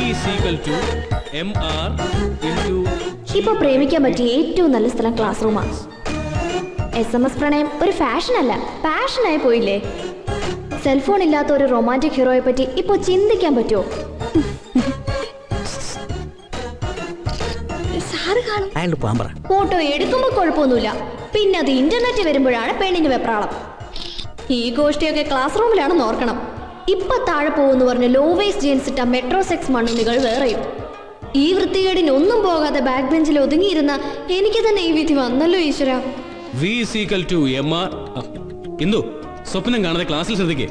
ഇപ്പൊ പ്രേമിക്കാൻ പറ്റിയ ഏറ്റവും നല്ല സ്ഥലം ക്ലാസ് റൂമാണ്. SMS പ്രണയം ഒരു ഫാഷൻ അല്ല, പാഷനായി പോയില്ലേ? സെൽഫോൺ ഇല്ലാത്ത ഒരു റൊമാൻറ്റിക് ഹീറോയെ പറ്റി ഇപ്പൊ ചിന്തിക്കാൻ പറ്റുമോ? ഫോട്ടോ എടുക്കുമ്പോ കുഴപ്പമൊന്നുമില്ല, പിന്നെ അത് ഇന്റർനെറ്റ് വരുമ്പോഴാണ് പെണ്ണിന് വെപ്രാളം. ഈ ഗോഷ്ടിയൊക്കെ ക്ലാസ് റൂമിലാണെന്ന് ഓർക്കണം. ഇപ്പൊ താഴെ പോകുന്നു പറഞ്ഞ ലോ വേസ്റ്റ് ജീൻസ് ഇട്ട മെട്രോ സെക്സ് മണ്ണുണ്ണികൾ വേറെയും. ഈ വൃത്തികേടിനൊന്നും പോകാതെ ബാക്ക് ബെഞ്ചിൽ ഒതുങ്ങിയിരുന്ന എനിക്ക് തന്നെ ഈ വിധി വന്നല്ലോ ഈശ്വര. സ്വപ്നം കാണാതെ ക്ലാസ്സിൽ ശ്രദ്ധിക്കേ.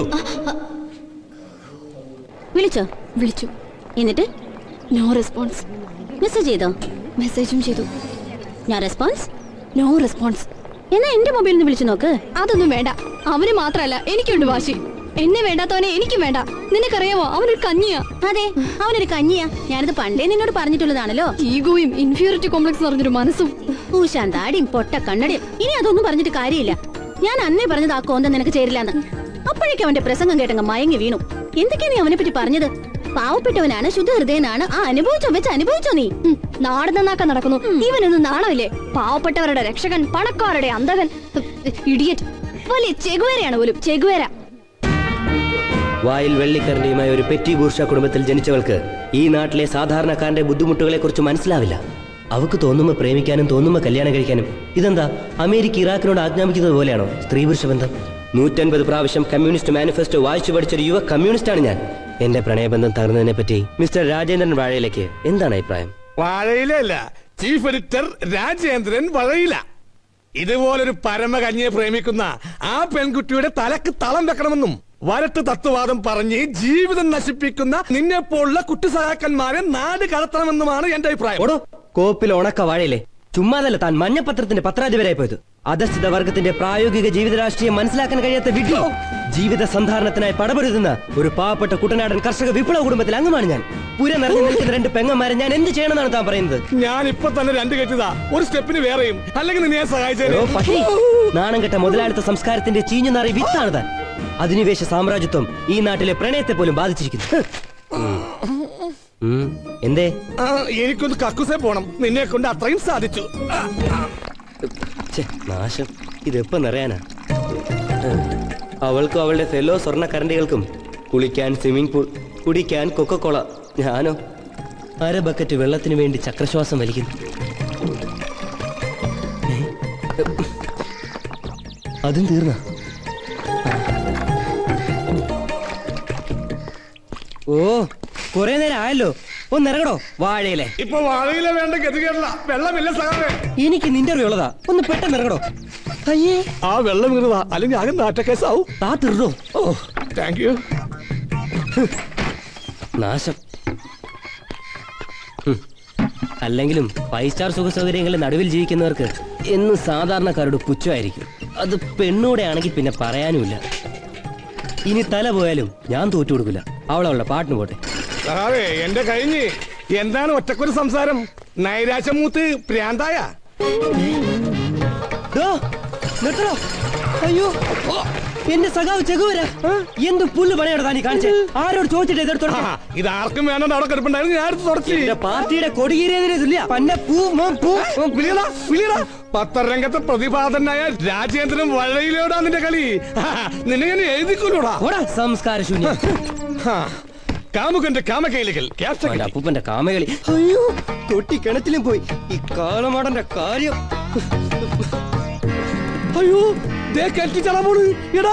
വിളിച്ചു. എന്നിട്ട് നോ റെസ്പോൺസ്. മെസ്സേജ് ചെയ്തോ? മെസ്സേജും ചെയ്തു. ഞാൻ റെസ്പോൺസ്? No response. എന്നാ എന്റെ മൊബൈലിൽ നിന്ന് വിളിച്ചു നോക്ക്. അതൊന്നും വേണ്ട. അവന് മാത്രല്ല എനിക്കുണ്ട് വാശി. എന്നെ വേണ്ടാത്തവനെ എനിക്കും വേണ്ട. നിനക്കറിയാമോ അവനൊരു കഞ്ഞിയാ. അതെ, അവനൊരു കഞ്ഞിയാ. ഞാനിത് പണ്ടേ നിന്നോട് പറഞ്ഞിട്ടുള്ളതാണല്ലോ. ഈഗോയും ഇൻഫീരിയോറിറ്റി കോംപ്ലക്സ് പറഞ്ഞൊരു മനസ്സും ഊശാന്താടിയും പൊട്ട കണ്ണടിയും. ഇനി അതൊന്നും പറഞ്ഞിട്ട് കാര്യമില്ല. ഞാൻ അന്നേ പറഞ്ഞത് ആ കോന്തം നിനക്ക് ചേരില്ലാന്ന്. അപ്പോഴേക്കും അവന്റെ പ്രസംഗം കേട്ടങ്ങ് മയങ്ങി വീണു. എന്തൊക്കെയാ നീ അവനെ പറ്റി പറഞ്ഞത്? പാവപ്പെട്ടവനാണ്, ശുദ്ധഹൃദയനാണ്. അനുഭവിച്ചോ നീ? നാട് നന്നാക്കാൻ നടക്കുന്നു. ഇവനൊന്നും നാണമില്ലേ? പാവപ്പെട്ടവരുടെ രക്ഷകൻ, പണക്കാരുടെ അന്തകൻ, ഇഡിയറ്റ്. വലിയ ചെഗുവേരയാണ് പോലും, ചെഗുവേര. വായിൽ വെള്ളിക്കരണ്ടിയുമായ ഒരു പെറ്റി ബൂർഷ കുടുംബത്തിൽ ജനിച്ചവൾക്ക് ഈ നാട്ടിലെ സാധാരണക്കാരന്റെ ബുദ്ധിമുട്ടുകളെ കുറിച്ച് മനസ്സിലാവില്ല. അവക്ക് തോന്നുമ്പോ പ്രേമിക്കാനും തോന്നുമ്പോ കല്യാണം കഴിക്കാനും. ഇതെന്താ അമേരിക്ക ഇറാഖിനോട് ആജ്ഞാപിക്കുന്നത് പോലെയാണോ സ്ത്രീ പുരുഷ ബന്ധം? 150 പ്രാവശ്യം കമ്മ്യൂണിസ്റ്റ് മാനിഫെസ്റ്റോ വായിച്ചു പഠിച്ചൊരു യുവ കമ്മ്യൂണിസ്റ്റാണ് ഞാൻ. എന്റെ പ്രണയബന്ധം തകർന്നതിനെ പറ്റി മിസ്റ്റർ രാജേന്ദ്രൻ വാഴയിലേക്ക് എന്താണ് അഭിപ്രായം? വാഴയിലല്ല, ചീഫ് എഡിറ്റർ രാജേന്ദ്രൻ വാഴയില. ഇതുപോലൊരു പരമകന്യയെ പ്രേമിക്കുന്ന ആ പെൺകുട്ടിയുടെ തലക്ക് തളം വെക്കണമെന്നും വരട്ട് തത്വവാദം പറഞ്ഞ് ജീവിതം നശിപ്പിക്കുന്ന നിന്നെ പോലുള്ള കുട്ടിസഹാക്കന്മാരെ നാട് കടത്തണമെന്നുമാണ് എന്റെ അഭിപ്രായം. കോപ്പിൽ ഉണക്ക വാഴയിലെ ചുമ്മാതല്ല താൻ മഞ്ഞപത്രത്തിന്റെ പത്രാധിപരായി പോയത്. അധസ്ഥിത വർഗത്തിന്റെ പ്രായോഗിക ജീവിത രാഷ്ട്രീയം മനസ്സിലാക്കാൻ കഴിയാത്ത വിഡ്ഢി. ജീവിത സന്ധാരണത്തിനായി പടപൊരുതുന്ന ഒരു പാവപ്പെട്ട കുട്ടനാടൻ കർഷക വിപ്ലവ കുടുംബത്തിൽ അംഗമാണ് ഞാൻ. പുര നിറഞ്ഞു നിൽക്കുന്ന 2 പെങ്ങന്മാരെ ഞാൻ എന്ത് ചെയ്യണമെന്നാണ് താൻ പറയുന്നത്? ഞാൻ ഇപ്പൊ തന്നെ 2 കെട്ടിയതാ, ഒരു സ്റ്റെപ്പിന് വേറെയും. അല്ലെങ്കിൽ നിന്നെ സഹായിച്ചേ. നാണം കെട്ട മുതലാളിത്ത സംസ്കാരത്തിന്റെ ചീഞ്ഞു നാറി വിത്താണ് താൻ. അധിനിവേശ സാമ്രാജ്യത്വം ഈ നാട്ടിലെ പ്രണയത്തെ പോലും ബാധിച്ചിരിക്കുന്നു. എന്തേ? എനിക്കൊന്ന് കക്കൂസേ പോണം. നിന്നെ കൊണ്ട് അത്രയും സാധിച്ചു. നാശം, ഇതെപ്പോ നിറയാനാ? അവൾക്കും അവളുടെ ഫെല്ലോ സ്വർണ്ണക്കരണ്ടികൾക്കും കുളിക്കാൻ സ്വിമ്മിംഗ് പൂൾ, കുടിക്കാൻ കൊക്കക്കോള. ഞാനോ 1/2 ബക്കറ്റ് വെള്ളത്തിന് വേണ്ടി ചക്രശ്വാസം വലിക്കുന്നു. അതും തീർന്ന? ഓ, കുറെ നേരം ആയല്ലോ. ഒന്നിറങ്ങടോ വാഴയിലെ. ഇപ്പൊ വാഴയില വേണ്ട ഗതികേടില്ല. വെള്ളമില്ല സഹാവേ. എനിക്ക് നിന്റെ അറിവുള്ളതാ, ഒന്ന് പെട്ടെന്ന് ഇറങ്ങടോ. അയ്യേ, ആ വെള്ളം ഇങ്ങനതാ, അല്ലെങ്കിൽ ആകെ നാറ്റക്കേസാവും. തീർന്നോ? ഓ, താങ്ക് യു. നാശം. അല്ലെങ്കിലും 5 സ്റ്റാർ സുഖ സൗകര്യങ്ങളുടെ നടുവിൽ ജീവിക്കുന്നവർക്ക് എന്നും സാധാരണക്കാരോട് പുച്ഛമായിരിക്കും. അത് പെണ്ണൂടെ ആണെങ്കിൽ പിന്നെ പറയാനുമില്ല. ഇനി തല പോയാലും ഞാൻ തോറ്റു കൊടുക്കില്ല. അവളവളുടെ പാട്ടിന് പോട്ടെ. എന്റെ കഴിഞ്ഞ് എന്താണ് ഒറ്റക്കൊരു സംസാരം? നൈരാശ്യമൂത്ത് പ്രാന്തായ. അയ്യോ, എന്റെ സഖാവ് ചെകുവരാ. എന്ത് പുല്ല് പണിയാണ് താനീ കാണിച്ചേ? ആരോട് ചോദിച്ചിട്ട് ഇതെടുത്തോളാം. ഇത് ആർക്കും വേണ്ട. അവിടെ കിടപ്പുണ്ടായിരുന്നു, ഞാൻ എടുത്ത് തുടച്ചു. പാർട്ടിയുടെ കൊടികീറിയതിനെ തുല്യ. പത്രരംഗത്തെ പ്രതിപാദനായ രാജേന്ദ്രൻ വഴയിലോടാ നിന്റെ കളി. നിന്നെ ഞാൻ എഴുതിക്കൊള്ളൂടാ. സംസ്കാര ശൂന്യം. കാമുകന്റെ കാമകേളികൾ. അപ്പൂപ്പന്റെ കാമകളി. അയ്യോ, തൊട്ടി കിണറ്റിലും പോയി. ഈ കാളമാടന്റെ കാര്യം. അയ്യോ, പോണ്.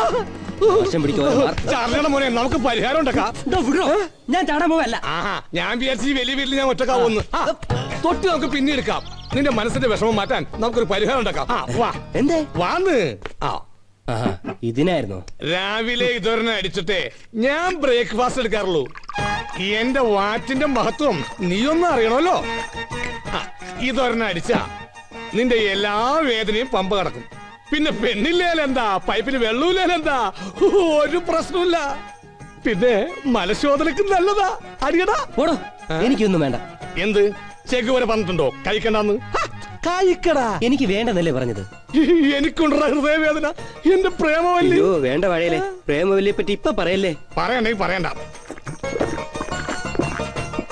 മോനെ, നമുക്ക് പരിഹാരം ഉണ്ടാക്കാം. ഞാൻ ചാടാൻ പോവല്ല. ഞാൻ വിചാരിച്ചു വലിയ വീട്ടിൽ ഞാൻ ഒറ്റക്കാവുന്നു. തൊട്ടി നമുക്ക് പിന്നെ എടുക്കാം. നിന്റെ മനസ്സിന്റെ വിഷമം മാറ്റാൻ നമുക്കൊരു പരിഹാരം ഉണ്ടാക്കാം. എന്തേ വാന്ന്? ഇതിനായിരുന്നു രാവിലെ ഇതൊരെണ്ണം അടിച്ചിട്ടേ ഞാൻ ബ്രേക്ക്ഫാസ്റ്റ് എടുക്കാറുള്ളൂ. എന്റെ വാറ്റിന്റെ മഹത്വം നീയൊന്നും അറിയണമല്ലോ. ഇതൊരെണ്ണം അടിച്ചാ നിന്റെ എല്ലാ വേദനയും പമ്പ കടക്കും. പിന്നെ പെണ്ണില്ലേലെന്താ, പൈപ്പിൽ വെള്ളമില്ലേലെന്താ, ഒരു പ്രശ്നമില്ല. പിന്നെ മലശോധനക്ക് നല്ലതാ. അടിയടാ. എനിക്കൊന്നും വേണ്ട. എന്ത് ചെക്ക് വരെ പറഞ്ഞിട്ടുണ്ടോ കഴിക്കണ്ടെന്ന്? കഴിക്കടാ. എനിക്ക് വേണ്ടെന്നല്ലേ പറഞ്ഞത്? എനിക്കുണ്ടാ ഹൃദയവേദന. എന്റെ പ്രേമവല്ലി. വേണ്ട വാഴയിലെ, പ്രേമവല്ലിയെ പറ്റി ഇപ്പൊ പറയല്ലേ. പറയണ്ടെങ്കിൽ പറയണ്ട.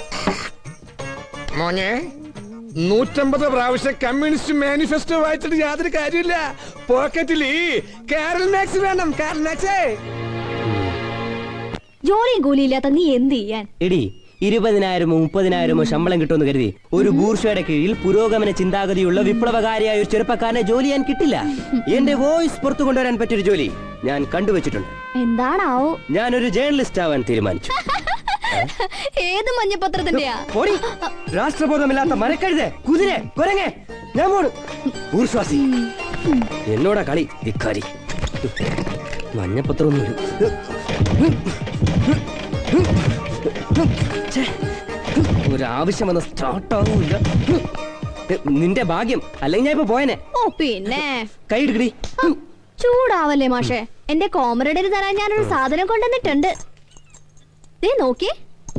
മോനെ 150 പ്രാവശ്യം കമ്മ്യൂണിസ്റ്റ് മാനിഫെസ്റ്റോ വായിച്ചിട്ട് യാതൊരു കാര്യമില്ല. പോക്കറ്റിൽ കാരൽ മാക്സ് വേണം. കാരൽ മാക്സേ. ജോലിയും കൂലിയില്ലാത്ത നീ എന്ത് ചെയ്യാൻ? എടി 20,000-ഓ 30,000-ഓ ശമ്പളം കിട്ടുമെന്ന് കരുതി ഒരു ബൂർഷയുടെ കീഴിൽ പുരോഗമന ചിന്താഗതിയുള്ള വിപ്ലവകാരിയായ ഒരു ചെറുപ്പക്കാരനെ ജോലി ചെയ്യാൻ കിട്ടില്ല. എന്റെ വോയിസ് പുറത്തു കൊണ്ടുവരാൻ പറ്റിയൊരു ജോലി ഞാൻ കണ്ടുവച്ചിട്ടുണ്ട്. എന്താണാവോ? ഞാനൊരു ജേർണലിസ്റ്റ് ആവാൻ തീരുമാനിച്ചു. ഏത് മഞ്ഞപത്രത്തിന്റെയാ? രാഷ്ട്രബോധമില്ലാത്ത മരക്കഴുതേ, കുതിരെ, കുരങ്ങേ, ഞാൻ പോണു. ബൂർഷ്വാസി എന്നോടാ കളി ഇക്കാരി. മഞ്ഞപത്രമൊന്നും ഒരാവശ്യം വന്ന സ്റ്റാർട്ടാകൂല. നിന്റെ ഭാഗ്യം, അല്ലെങ്കിൽ ഞാൻ ഇപ്പൊ പോയനെ. ഓ പിന്നെ കൈ എടുക്കടി. ചൂടാവല്ലേ മാഷെ, എന്റെ കോമറേഡിന് തരാൻ ഞാനൊരു സാധനം കൊണ്ടുവന്നിട്ടുണ്ട്. നോക്കി.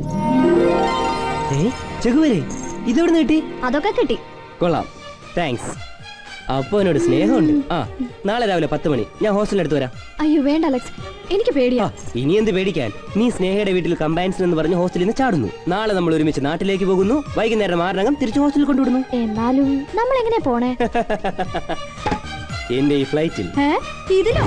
ചെകുവരെ ഇതെവിടെ കിട്ടി? അതൊക്കെ കിട്ടി. കൊള്ളാം, താങ്ക്സ്. അപ്പൊ എന്നോട് സ്നേഹമുണ്ട്. നാളെ രാവിലെ 10 മണി ഞാൻ ഹോസ്റ്റലിൽ എടുത്തു വരാം. അയ്യോ വേണ്ട അലക്സ്, എനിക്ക് പേടിയാ. ഇനി എന്ത് പേടിക്കാൻ? നീ സ്നേഹയുടെ വീട്ടിൽ കമ്പൈൻസ് എന്ന് പറഞ്ഞ് ഹോസ്റ്റലിൽ നിന്ന് ചാടുന്നു. നാളെ നമ്മൾ ഒരുമിച്ച് നാട്ടിലേക്ക് പോകുന്നു. വൈകുന്നേരം 6 തിരിച്ച് ഹോസ്റ്റലിൽ കൊണ്ടുവിടുന്നു. എന്നാലും നമ്മൾ എങ്ങനെ പോണേ? എന്റെ ഈ ഫ്ലൈറ്റിൽ. ഇതിലോ?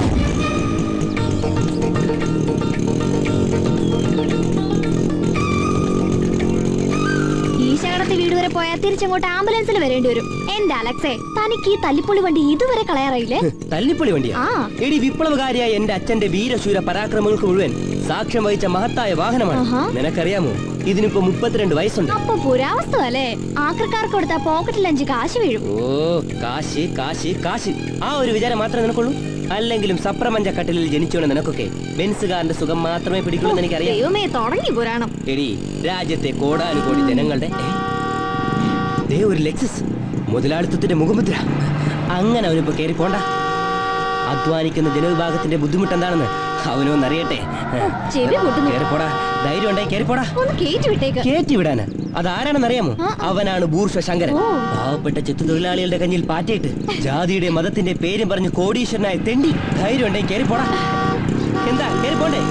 ഈശാടത്തെ വീട് വരെ പോയാൽ തിരിച്ചങ്ങോട്ട് ആംബുലൻസിൽ വരേണ്ടി വരും. എന്റെ അലക്സേ, തനിക്ക് ഈ തല്ലിപ്പൊളി വണ്ടി ഇതുവരെ കളയാറായില്ലേ? തല്ലിപ്പൊളി വണ്ടിയാ? എടി, വിപ്ലവകാരിയായ എന്റെ അച്ഛന്റെ വീരശൂര പരാക്രമങ്ങൾക്ക് മുഴുവൻ സാക്ഷ്യം വഹിച്ച മഹത്തായ വാഹനമാണ്. നിനക്കറിയാമോ, ഇതിനിപ്പോ 32 വയസ്സുണ്ട്. അപ്പൊ പുരാവസ്തു അല്ലേ? ആക്രക്കാർക്ക് കൊടുത്ത പോക്കറ്റിൽ 5 കാശ് വീഴും. ഓ, കാശ് കാശ് കാശ്, ആ ഒരു വിചാരം മാത്രമേ നിനക്കുള്ളൂ. അല്ലെങ്കിലും സപ്രപഞ്ച കട്ടിലിൽ ജനിച്ചോണ്ട് നിനക്കൊക്കെ ബെൻസുകാരന്റെ സുഖം മാത്രമേ പിടിക്കുള്ളൂ എന്ന് എനിക്കറിയാം. ദൈവമേ, തുടങ്ങി പുരാണം. എടി, രാജ്യത്തെ കോടാനുകോടി ജനങ്ങളുടെ ഒരു ലെക്സസ് മുതലാളിത്തത്തിന്റെ മുഖമുദ്ര. അങ്ങനെ അവനിപ്പോ കേറി പോണ്ട. അധ്വാനിക്കുന്ന ജനവിഭാഗത്തിന്റെ ബുദ്ധിമുട്ട് എന്താണെന്ന് അവനൊന്നറിയട്ടെ. കേറിപ്പോടാ, ധൈര്യം ഉണ്ടായി കേറിപ്പോടാ. കേറ്റി വിടാന് അതാരാണെന്നറിയാമോ? അവനാണ് ബൂർഷ ശങ്കരൻ. പാവപ്പെട്ട ചെത്തുതൊഴിലാളികളുടെ കഞ്ഞിൽ പാറ്റയിട്ട് ജാതിയുടെ മതത്തിന്റെ പേരും പറഞ്ഞ് കോടീശ്വരനായ തെണ്ടി. ധൈര്യം ഉണ്ടായി കേറിപ്പോടാ. എന്താ കേറിപ്പോണ്ടേ?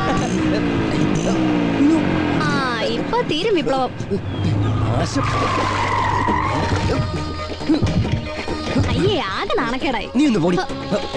ഇപ്പൊ തീരും വിപ്ലവം. അയ്യേ, ആകെ നാണക്കേടായി. നീ ഒന്ന് പോടി.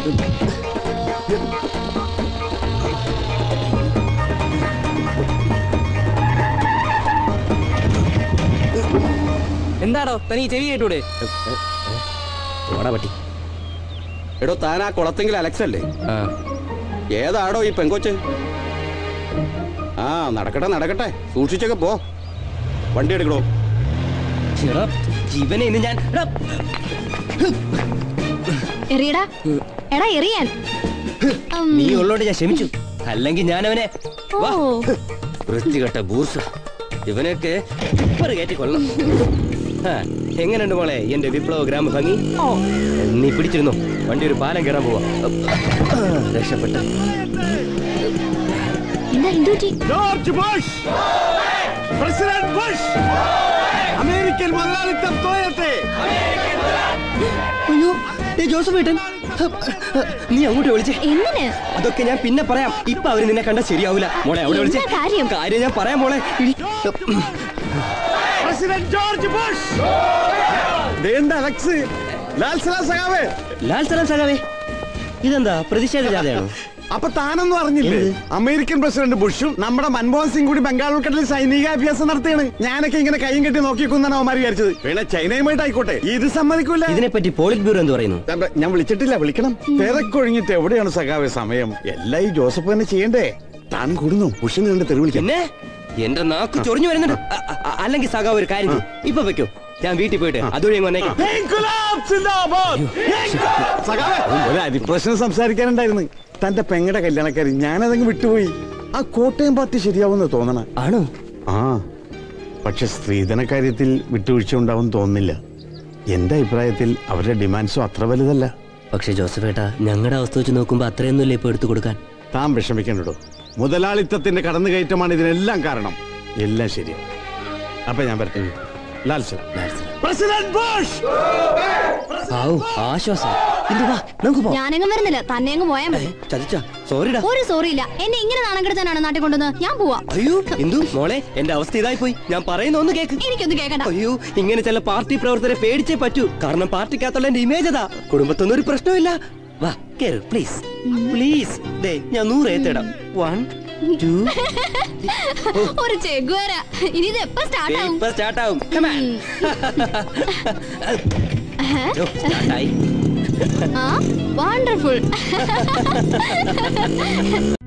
എന്താടോ തനി ചെവി കേട്ടൂടെ? പറ്റി. എടോ, താൻ ആ കുളത്തെങ്കിൽ അലക്സ് അല്ലേ? ഏതാടോ ഈ പെങ്കൊച്ച്? നടക്കട്ടെ നടക്കട്ടെ, സൂക്ഷിച്ചൊക്കെ പോ. വണ്ടി എടുക്കണോ? ജീവനെ ഇന്ന് ഞാൻ എറിയടാ. എടാ എറിയാൻ. നീ ഉള്ളോണ്ട് ഞാൻ ക്ഷമിച്ചു. അല്ലെങ്കിൽ ഞാൻ അവനെ വൃത്തികെട്ട ബൂർഷ ഇവനൊക്കെ ഇപ്പറ് കയറ്റിക്കൊള്ളണം. എങ്ങനെയുണ്ട് മോളെ എന്റെ വിപ്ലവ ഗ്രാമ ഭംഗി? നീ പിടിച്ചിരുന്നു. വണ്ടി ഒരു പാലം കയറാൻ പോവാ. രക്ഷപ്പെട്ട George Bush, president Bush, American മുതലാളിത്തം തോയട്ടെ. അയ്യോ, ജോസഫ് ഏട്ടൻ, നീ അങ്ങോട്ട് വിളിച്ചേ. എന്തിന്? അതൊക്കെ ഞാൻ പിന്നെ പറയാം. ഇപ്പൊ അവര് നിന്നെ കണ്ട ശരിയാവൂല. മോളെ അവിടെ വിളിച്ചേ. കാര്യം ഞാൻ പറയാം മോളെ. President George Bush. അലക്സ്, ലാൽ സലാം സഖാവേ. ലാൽ സലാം സഖാവേ, ഇതെന്താ പ്രതിഷേധ ജാഥയാണോ? അപ്പൊ താനൊന്നും അറിഞ്ഞില്ലേ? അമേരിക്കൻ പ്രസിഡന്റ് ബുഷും നമ്മുടെ മൻമോഹൻ സിംഗ് കൂടി ബംഗാൾ ഉൾക്കടലിൽ സൈനിക അഭ്യാസം നടത്തിയാണ്. ഞാനൊക്കെ ഇങ്ങനെ കൈയും കെട്ടി നോക്കിക്കൊന്നാണ് അവന്മാർ വിചാരിച്ചത്. പിന്നെ ചൈനയുമായിട്ട് ആയിക്കോട്ടെ, ഇത് സമ്മതിക്കൂല. ഇതിനെപ്പറ്റി പോളിറ്റ് ബ്യൂറോ എന്ത് പറയുന്നു? ഞാൻ വിളിച്ചിട്ടില്ല, വിളിക്കണം. തിരക്കൊഴിഞ്ഞിട്ട് എവിടെയാണ് സഖാവേ സമയം? എല്ലാം ഈ ജോസഫ് തന്നെ ചെയ്യണ്ടേ? താൻ കൂടുന്നു ബുഷിന് കണ്ട് തെറി വിളിക്കും. എന്റെ നാക്ക് ചൊറിഞ്ഞു വരുന്നുണ്ട്. അല്ലെങ്കിൽ സഖാവ് ഒരു കാര്യം ഇപ്പൊ വെക്കോ, ഞാൻ വീട്ടിൽ പോയിട്ട് അതുവഴി ഒരു അരിപ്രശ്നം സംസാരിക്കാനുണ്ടായിരുന്നു. തന്റെ പെങ്ങടെ കല്യാണക്കാരി, ഞാനതങ്ങ് വിട്ടുപോയി. ആ കോട്ടയം പാർട്ടി ശരിയാവുന്ന തോന്നണ ആണോ? പക്ഷെ സ്ത്രീധന കാര്യത്തിൽ വിട്ടുവീഴ്ച ഉണ്ടാവും തോന്നുന്നില്ല. എന്റെ അഭിപ്രായത്തിൽ അവരുടെ ഡിമാൻഡ്സും അത്ര വലുതല്ല. പക്ഷെ ജോസഫേട്ടാ, ഞങ്ങളുടെ അവസ്ഥ വെച്ച് നോക്കുമ്പോ അത്രയൊന്നുമില്ല ഇപ്പൊ എടുത്തു കൊടുക്കാൻ. താൻ വിഷമിക്കണ്ടോ, മുതലാളിത്തത്തിന്റെ കടന്നുകയറ്റമാണ് ഇതിനെല്ലാം കാരണം. എല്ലാം ശരിയാണ്. അപ്പൊ ഞാൻ വരട്ടെ. ലാൽ സലാം. ആശ്വാസം. നമുക്ക് പോവാം. ഞാനെങ്ങും വരുന്നില്ല, തന്നെ അങ്ങ് പോയാൽ മതി. ചതിച്ചാ സോറിടാ. ഒരു സോറി ഇല്ല. എന്നെ ഇങ്ങനെ നാണം കെടുത്താനാണ് നാട്ടിൽ കൊണ്ടുവന്ന്. ഞാൻ പോവാ. അയ്യോ എന്തു മോളെ, എന്റെ അവസ്ഥ ഇതായി പോയി. ഞാൻ പറയുന്ന ഒന്ന് കേക്ക്. എനിക്കൊന്നും കേൾക്കണ്ട. അയ്യോ, ഇങ്ങനെ ചില പാർട്ടി പ്രവർത്തകരെ പേടിച്ചേ പറ്റൂ. കാരണം പാർട്ടിക്കകത്തുള്ള എന്റെ ഇമേജ് അതാ. കുടുംബത്തൊന്നും ഒരു പ്രശ്നമില്ല. വാ കേറ് പ്ലീസ് പ്ലീസ്. ദേ ഞാൻ 100 ഏത്തിടാം. 1 2 ഒരു ചെഗുവേര. ഇനി ഇത് എപ്പോ സ്റ്റാർട്ട് ആവും? ഇപ്പൊ സ്റ്റാർട്ട് ആവും. Come on. സ്റ്റാർട്ട് ആയി. വണ്ടർഫുൾ.